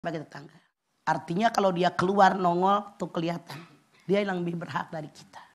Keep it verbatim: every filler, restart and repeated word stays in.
sebagai tetangga. Artinya kalau dia keluar nongol tuh kelihatan. Dia yang lebih berhak dari kita.